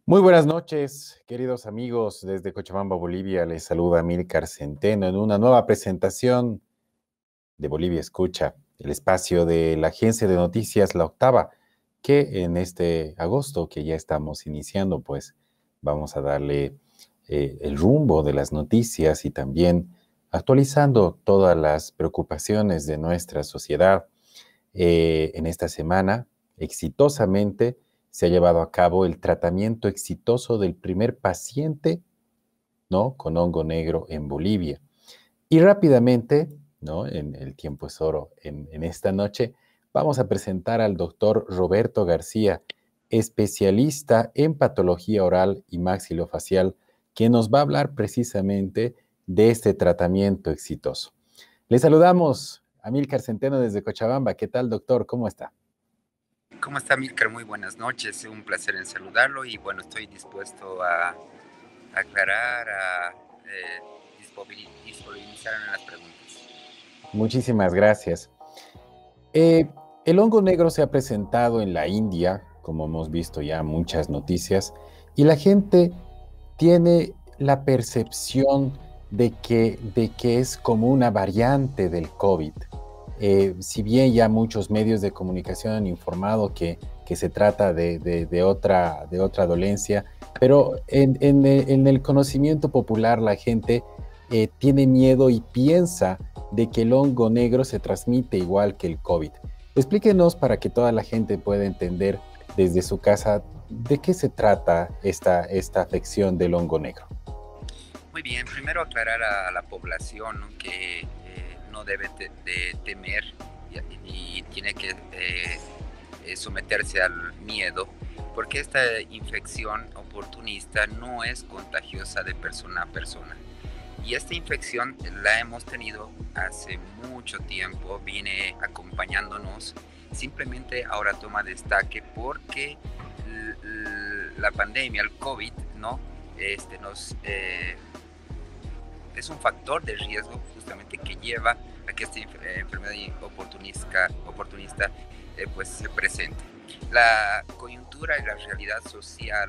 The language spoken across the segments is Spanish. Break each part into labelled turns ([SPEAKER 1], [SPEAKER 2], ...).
[SPEAKER 1] Muy buenas noches, queridos amigos. Desde Cochabamba, Bolivia, les saluda Amílcar Centeno en una nueva presentación de Bolivia Escucha, el espacio de la agencia de noticias La Octava, que en este agosto que ya estamos iniciando, pues vamos a darle el rumbo de las noticias y también actualizando todas las preocupaciones de nuestra sociedad. En esta semana, exitosamente, se ha llevado a cabo el tratamiento exitoso del primer paciente, ¿no?, con hongo negro en Bolivia. Y rápidamente, ¿no?, en el tiempo es oro, en esta noche, vamos a presentar al doctor Roberto García, especialista en patología oral y maxilofacial, que nos va a hablar precisamente de este tratamiento exitoso. Le saludamos a Amílcar Centeno desde Cochabamba. ¿Qué tal, doctor? ¿Cómo está?
[SPEAKER 2] ¿Cómo está, Milcar? Muy buenas noches, un placer en saludarlo y bueno, estoy dispuesto a aclarar, disponibilizar en las preguntas.
[SPEAKER 1] Muchísimas gracias. Eh, el hongo negro se ha presentado en la India, como hemos visto ya muchas noticias, y la gente tiene la percepción de que es como una variante del COVID. Si bien ya muchos medios de comunicación han informado que se trata de otra dolencia, pero en el conocimiento popular la gente tiene miedo y piensa de que el hongo negro se transmite igual que el COVID. Explíquenos para que toda la gente pueda entender desde su casa de qué se trata esta afección del hongo negro.
[SPEAKER 2] Muy bien, primero aclarar a la población, ¿no?, que no debe de temer y tiene que someterse al miedo, porque esta infección oportunista no es contagiosa de persona a persona. Y esta infección la hemos tenido hace mucho tiempo, viene acompañándonos, simplemente ahora toma destaque porque la pandemia, el COVID, ¿no? Es un factor de riesgo justamente que lleva a que esta enfermedad oportunista pues se presente. La coyuntura y la realidad social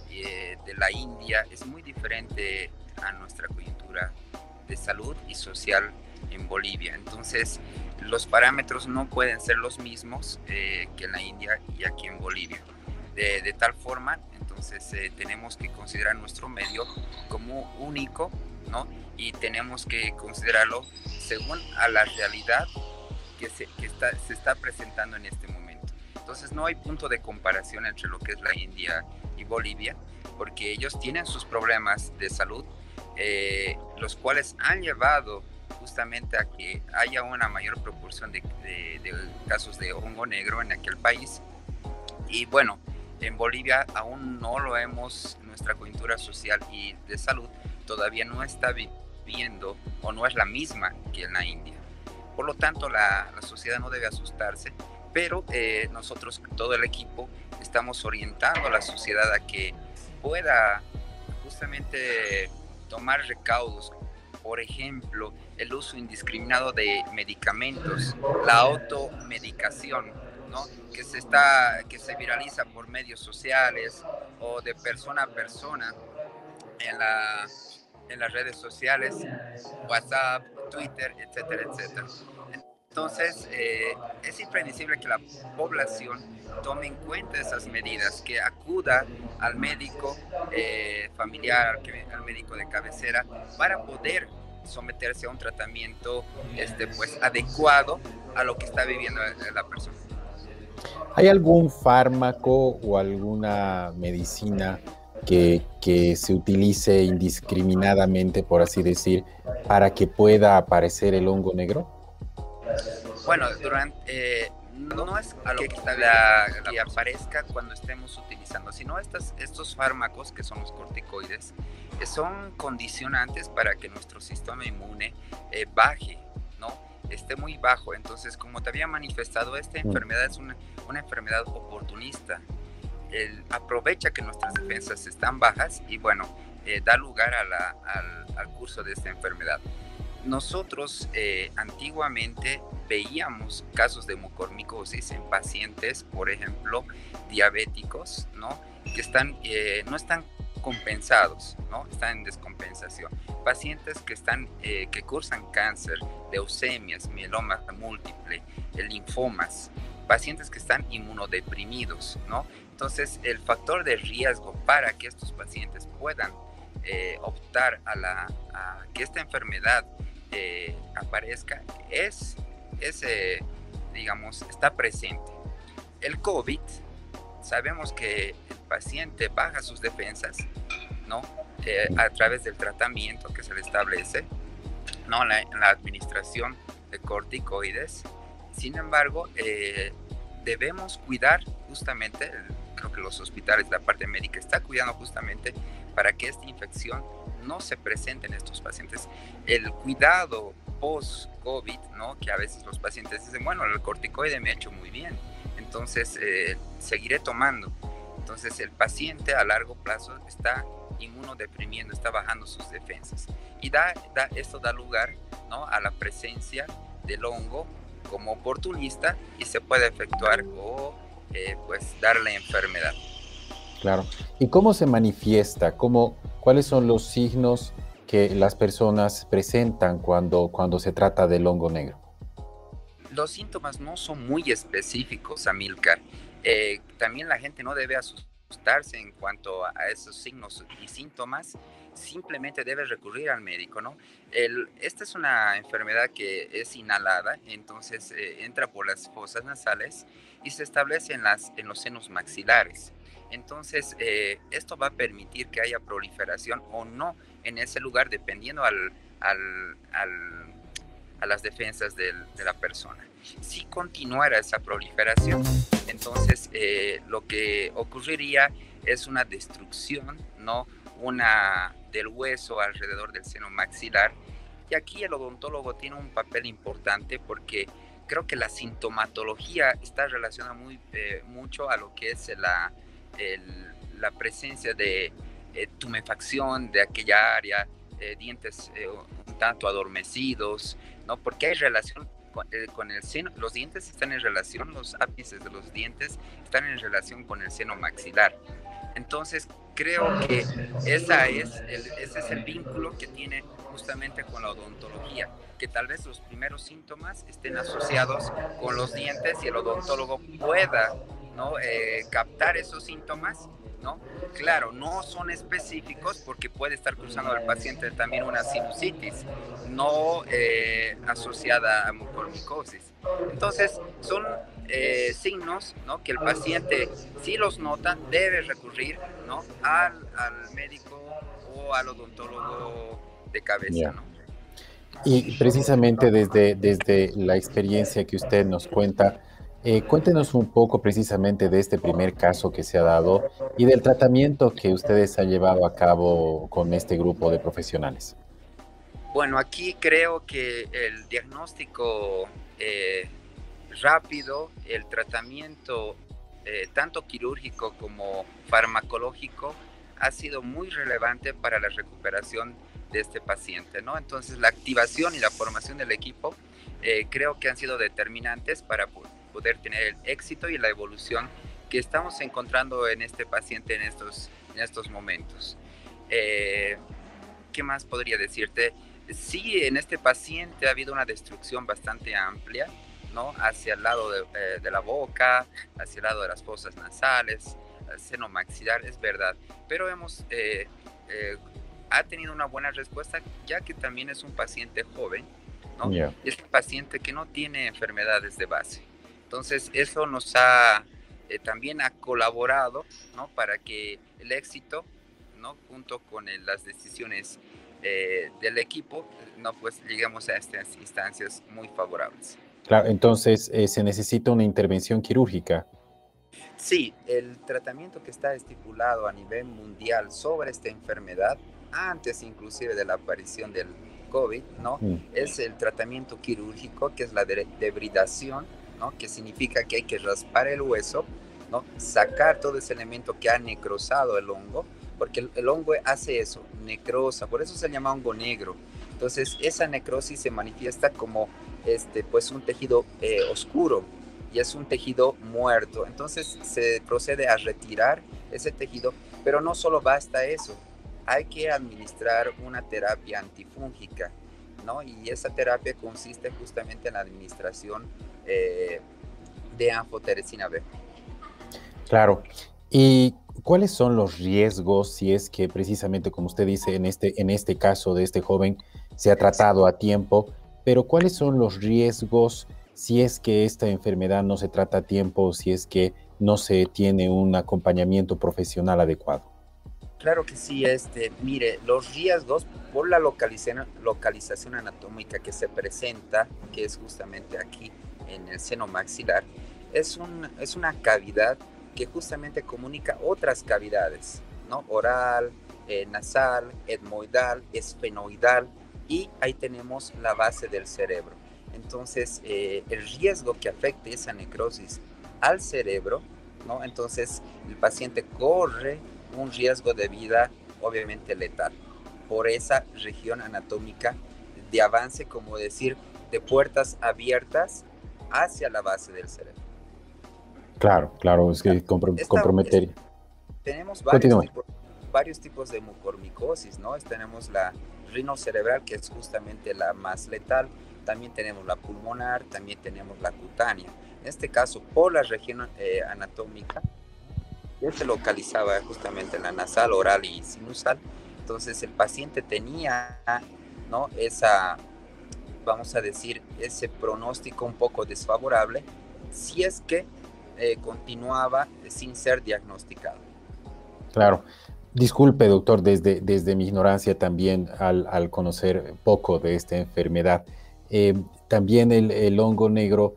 [SPEAKER 2] de la India es muy diferente a nuestra coyuntura de salud y social en Bolivia. Entonces, los parámetros no pueden ser los mismos que en la India y aquí en Bolivia. De tal forma, entonces tenemos que considerar nuestro medio como único, ¿no? Y tenemos que considerarlo según a la realidad que se está presentando en este momento. Entonces no hay punto de comparación entre lo que es la India y Bolivia, porque ellos tienen sus problemas de salud, los cuales han llevado justamente a que haya una mayor proporción de casos de hongo negro en aquel país. Y bueno, en Bolivia aún no lo hemos, nuestra coyuntura social y de salud todavía no está viviendo o no es la misma que en la India. Por lo tanto, la sociedad no debe asustarse, pero nosotros, todo el equipo, estamos orientando a la sociedad a que pueda justamente tomar recaudos. Por ejemplo, el uso indiscriminado de medicamentos, la automedicación, ¿no?, que se viraliza por medios sociales o de persona a persona en, la, en las redes sociales, WhatsApp, Twitter, etcétera, etcétera. Entonces, es imprescindible que la población tome en cuenta esas medidas, que acuda al médico familiar, al médico de cabecera, para poder someterse a un tratamiento pues, adecuado a lo que está viviendo la persona.
[SPEAKER 1] ¿Hay algún fármaco o alguna medicina que se utilice indiscriminadamente, por así decir, para que pueda aparecer el hongo negro?
[SPEAKER 2] Bueno, no es que aparezca cuando estemos utilizando, sino estos fármacos que son los corticoides, son condicionantes para que nuestro sistema inmune baje, ¿no?, esté muy bajo. Entonces, como te había manifestado, esta enfermedad es una enfermedad oportunista. Aprovecha que nuestras defensas están bajas y bueno, da lugar al curso de esta enfermedad. nosotros antiguamente veíamos casos de mucormicosis en pacientes, por ejemplo, diabéticos, ¿no? Que no están compensados, ¿no? Están en descompensación. Pacientes que cursan cáncer, leucemias, mieloma múltiple, linfomas, pacientes que están inmunodeprimidos, ¿no? Entonces, el factor de riesgo para que estos pacientes puedan optar a que esta enfermedad aparezca digamos, está presente. El COVID, sabemos que el paciente baja sus defensas, ¿no? A través del tratamiento que se le establece, ¿no? La administración de corticoides. Sin embargo, debemos cuidar justamente, creo que los hospitales, la parte médica está cuidando justamente para que esta infección no se presente en estos pacientes. El cuidado post-COVID, ¿no? Que a veces los pacientes dicen, bueno, el corticoide me ha hecho muy bien, entonces seguiré tomando. Entonces el paciente a largo plazo está inmunodeprimiendo, está bajando sus defensas. Y esto da lugar, ¿no? A la presencia del hongo como oportunista y se puede efectuar o pues darle enfermedad.
[SPEAKER 1] Claro. ¿Y cómo se manifiesta? ¿Cuáles son los signos que las personas presentan cuando se trata del hongo negro?
[SPEAKER 2] Los síntomas no son muy específicos, Amílcar. También la gente no debe asustarse en cuanto a esos signos y síntomas. Simplemente debe recurrir al médico, ¿no? Esta es una enfermedad que es inhalada, entonces entra por las fosas nasales y se establece en los senos maxilares. Entonces, esto va a permitir que haya proliferación o no en ese lugar, dependiendo a las defensas de la persona. Si continuara esa proliferación, entonces lo que ocurriría es una destrucción, ¿no? Del hueso alrededor del seno maxilar. Y aquí el odontólogo tiene un papel importante porque creo que la sintomatología está relacionada mucho a lo que es la presencia de tumefacción de aquella área, dientes un tanto adormecidos, ¿no? Porque hay relación con el seno. Los dientes están en relación, los ápices de los dientes están en relación con el seno maxilar. Entonces, creo que ese es el vínculo que tiene justamente con la odontología, que tal vez los primeros síntomas estén asociados con los dientes y el odontólogo pueda, ¿no? Captar esos síntomas, ¿no? Claro, no son específicos porque puede estar cruzando al paciente también una sinusitis no asociada a mucormicosis. Entonces, son signos, ¿no? Que el paciente, si los nota, debe recurrir, ¿no? al médico o al odontólogo de cabeza,
[SPEAKER 1] Yeah.
[SPEAKER 2] ¿no?
[SPEAKER 1] Y precisamente desde la experiencia que usted nos cuenta, cuéntenos un poco precisamente de este primer caso que se ha dado y del tratamiento que ustedes han llevado a cabo con este grupo de profesionales.
[SPEAKER 2] Bueno, aquí creo que el diagnóstico rápido, el tratamiento tanto quirúrgico como farmacológico ha sido muy relevante para la recuperación de este paciente, ¿no? Entonces, la activación y la formación del equipo creo que han sido determinantes para poder tener el éxito y la evolución que estamos encontrando en este paciente en estos momentos. ¿Qué más podría decirte? Sí, en este paciente ha habido una destrucción bastante amplia, ¿no? Hacia el lado de la boca, hacia el lado de las fosas nasales, el seno maxilar, es verdad. Pero ha tenido una buena respuesta, ya que también es un paciente joven, ¿no?
[SPEAKER 1] Yeah.
[SPEAKER 2] Es un paciente que no tiene enfermedades de base. Entonces, eso también ha colaborado, ¿no? Para que el éxito, ¿no? Junto con las decisiones del equipo, no, pues lleguemos a estas instancias muy favorables.
[SPEAKER 1] Claro, entonces se necesita una intervención quirúrgica.
[SPEAKER 2] Sí, el tratamiento que está estipulado a nivel mundial sobre esta enfermedad, antes inclusive de la aparición del COVID, ¿no? Es el tratamiento quirúrgico, que es la debridación, ¿no? Que significa que hay que raspar el hueso, ¿no? Sacar todo ese elemento que ha necrosado el hongo, porque el hongo hace eso, necrosa, por eso se llama hongo negro. Entonces, esa necrosis se manifiesta como pues un tejido oscuro y es un tejido muerto. Entonces, se procede a retirar ese tejido, pero no solo basta eso, hay que administrar una terapia antifúngica, ¿no? Y esa terapia consiste justamente en la administración de anfoteresina B.
[SPEAKER 1] Claro. ¿Y cuáles son los riesgos si es que precisamente, como usted dice, en este caso de este joven se ha tratado a tiempo, pero cuáles son los riesgos si es que esta enfermedad no se trata a tiempo o si es que no se tiene un acompañamiento profesional adecuado?
[SPEAKER 2] Claro que sí, mire, los riesgos por la localización anatómica que se presenta, que es justamente aquí en el seno maxilar, es una cavidad que justamente comunica otras cavidades, ¿no? Oral, nasal, etmoidal, esfenoidal, y ahí tenemos la base del cerebro. Entonces, el riesgo que afecte esa necrosis al cerebro, ¿no? Entonces, el paciente corre un riesgo de vida obviamente letal por esa región anatómica de avance, como decir, de puertas abiertas hacia la base del cerebro.
[SPEAKER 1] Claro, claro, es que comprometer.
[SPEAKER 2] Tenemos
[SPEAKER 1] Continúe.
[SPEAKER 2] varios tipos de mucormicosis, ¿no? Tenemos la rinocerebral, que es justamente la más letal, también tenemos la pulmonar, también tenemos la cutánea. En este caso, por la región anatómica, que se localizaba justamente en la nasal, oral y sinusal. Entonces el paciente tenía, ¿no? Vamos a decir, ese pronóstico un poco desfavorable si es que continuaba sin ser diagnosticado.
[SPEAKER 1] Claro. Disculpe, doctor, desde mi ignorancia también al conocer poco de esta enfermedad. También el hongo negro,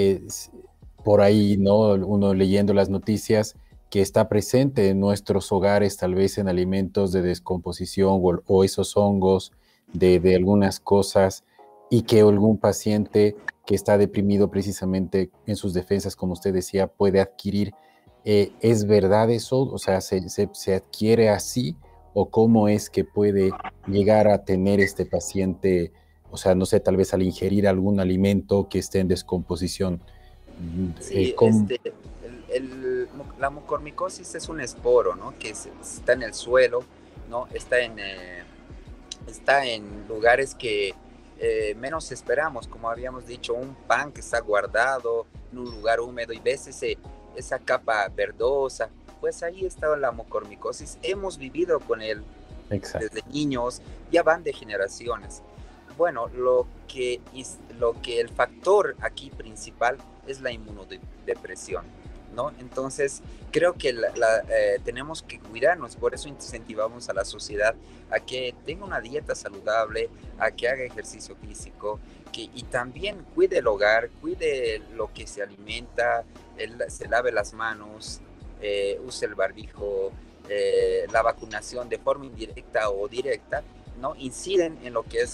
[SPEAKER 1] por ahí, ¿no? Uno leyendo las noticias, que está presente en nuestros hogares, tal vez en alimentos de descomposición o esos hongos de algunas cosas, y que algún paciente que está deprimido precisamente en sus defensas, como usted decía, puede adquirir. ¿Es verdad eso? O sea, ¿se adquiere así? ¿O cómo es que puede llegar a tener este paciente, o sea, no sé, tal vez al ingerir algún alimento que esté en descomposición?
[SPEAKER 2] Sí,
[SPEAKER 1] ¿Cómo?
[SPEAKER 2] la mucormicosis es un esporo, ¿no? Que está en el suelo, ¿no? Está en lugares que menos esperamos, como habíamos dicho, un pan que está guardado en un lugar húmedo y ves esa capa verdosa, pues ahí estaba la mucormicosis. Hemos vivido con él
[SPEAKER 1] Exacto.
[SPEAKER 2] desde niños, ya van de generaciones. Bueno, lo que el factor aquí principal es la inmunodepresión, ¿no? Entonces, creo que tenemos que cuidarnos, por eso incentivamos a la sociedad a que tenga una dieta saludable, a que haga ejercicio físico, y también cuide el hogar, cuide lo que se alimenta, se lave las manos, use el barbijo, la vacunación de forma indirecta o directa, ¿no? Inciden en lo que es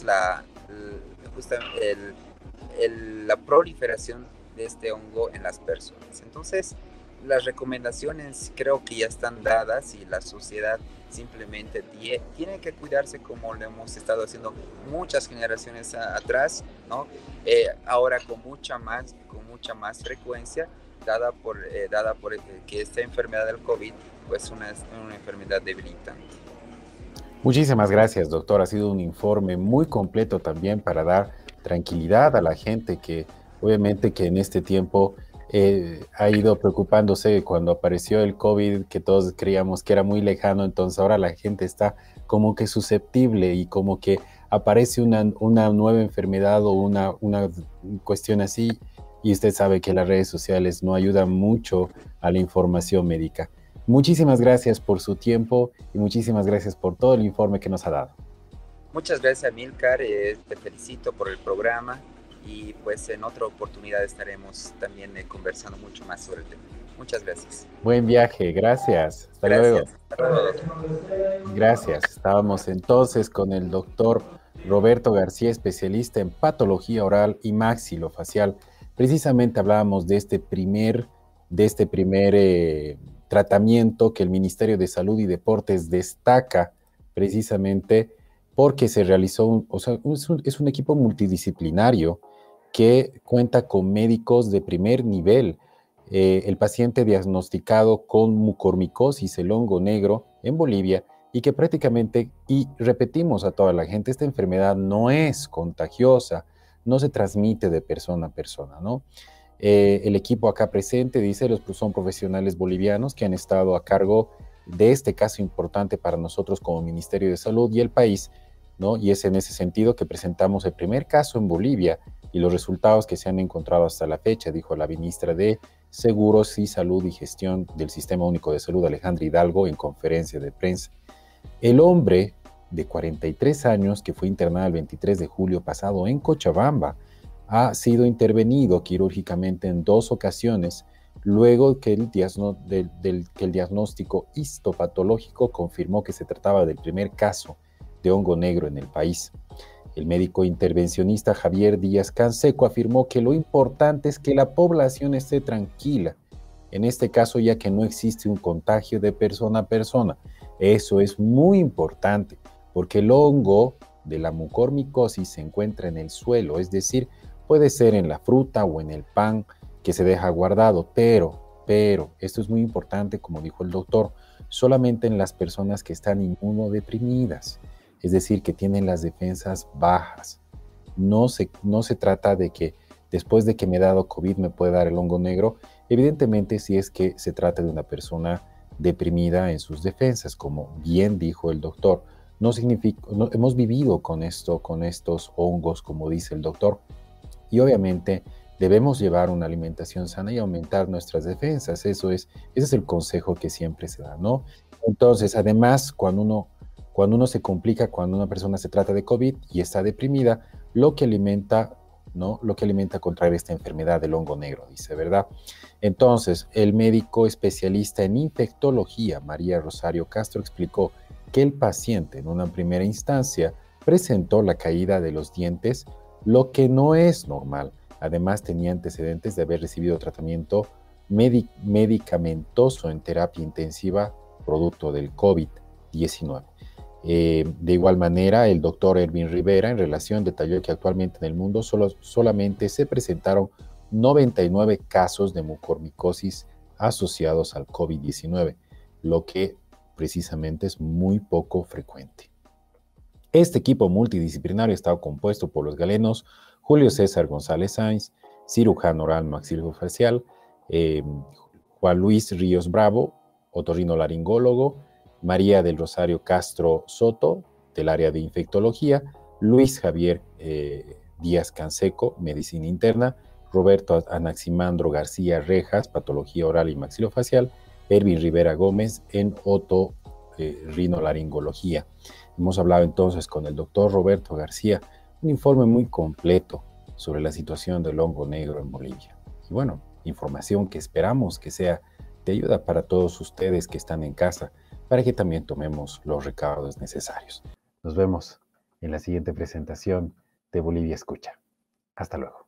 [SPEAKER 2] la proliferación de este hongo en las personas. Entonces, las recomendaciones creo que ya están dadas y la sociedad simplemente tiene que cuidarse como lo hemos estado haciendo muchas generaciones atrás, ¿no? Ahora con mucha más frecuencia, dada por que esta enfermedad del COVID pues es una enfermedad debilitante.
[SPEAKER 1] Muchísimas gracias, doctor. Ha sido un informe muy completo también para dar tranquilidad a la gente que obviamente que en este tiempo ha ido preocupándose cuando apareció el COVID, que todos creíamos que era muy lejano, entonces ahora la gente está como que susceptible y como que aparece una nueva enfermedad o una cuestión así, y usted sabe que las redes sociales no ayudan mucho a la información médica. Muchísimas gracias por su tiempo y muchísimas gracias por todo el informe que nos ha dado.
[SPEAKER 2] Muchas gracias, Milcar. Te felicito por el programa y pues en otra oportunidad estaremos también conversando mucho más sobre el tema. Muchas gracias.
[SPEAKER 1] Buen viaje, gracias. Hasta luego.
[SPEAKER 2] Gracias. Hasta luego.
[SPEAKER 1] Gracias. Estábamos entonces con el doctor Roberto García, especialista en patología oral y maxilofacial. Precisamente hablábamos de este primer tratamiento que el Ministerio de Salud y Deportes destaca precisamente porque se realizó, es un equipo multidisciplinario que cuenta con médicos de primer nivel. El paciente diagnosticado con mucormicosis, el hongo negro, en Bolivia, y que prácticamente, y repetimos a toda la gente, esta enfermedad no es contagiosa, no se transmite de persona a persona, ¿no? El equipo acá presente, dice, son profesionales bolivianos que han estado a cargo de este caso importante para nosotros como Ministerio de Salud y el país, ¿no? Y es en ese sentido que presentamos el primer caso en Bolivia y los resultados que se han encontrado hasta la fecha, dijo la ministra de Seguros y Salud y Gestión del Sistema Único de Salud, Alejandra Hidalgo, en conferencia de prensa. El hombre de 43 años que fue internado el 23 de julio pasado en Cochabamba ha sido intervenido quirúrgicamente en 2 ocasiones luego que el diagnóstico histopatológico confirmó que se trataba del primer caso de hongo negro en el país. El médico intervencionista Javier Díaz Canseco afirmó que lo importante es que la población esté tranquila, en este caso ya que no existe un contagio de persona a persona. Eso es muy importante porque el hongo de la mucormicosis se encuentra en el suelo, es decir, puede ser en la fruta o en el pan que se deja guardado, pero, esto es muy importante, como dijo el doctor, solamente en las personas que están inmunodeprimidas, es decir, que tienen las defensas bajas. No se trata de que después de que me he dado COVID me puede dar el hongo negro, evidentemente si es que se trata de una persona deprimida en sus defensas, como bien dijo el doctor. No significa, no, hemos vivido con esto, con estos hongos, como dice el doctor, y obviamente debemos llevar una alimentación sana y aumentar nuestras defensas. Ese es el consejo que siempre se da, ¿no? Entonces, además, cuando uno se complica, cuando una persona se trata de COVID y está deprimida, lo que alimenta, ¿no? Lo que alimenta contraer esta enfermedad del hongo negro, dice, ¿verdad? Entonces, el médico especialista en infectología, María Rosario Castro, explicó que el paciente en una primera instancia presentó la caída de los dientes, lo que no es normal. Además, tenía antecedentes de haber recibido tratamiento medicamentoso en terapia intensiva producto del COVID-19. De igual manera, el doctor Erwin Rivera, en relación, detalló que actualmente en el mundo solamente se presentaron 99 casos de mucormicosis asociados al COVID-19, lo que precisamente es muy poco frecuente. Este equipo multidisciplinario estaba compuesto por los galenos Julio César González Sainz, cirujano oral maxilofacial, Juan Luis Ríos Bravo, otorrinolaringólogo, María del Rosario Castro Soto, del área de infectología, Luis Javier Díaz Canseco, medicina interna, Roberto Anaximandro García Rejas, patología oral y maxilofacial, Erwin Rivera Gómez en otorrinolaringología. Hemos hablado entonces con el doctor Roberto García, un informe muy completo sobre la situación del hongo negro en Bolivia. Y bueno, información que esperamos que sea de ayuda para todos ustedes que están en casa, para que también tomemos los recaudos necesarios. Nos vemos en la siguiente presentación de Bolivia Escucha. Hasta luego.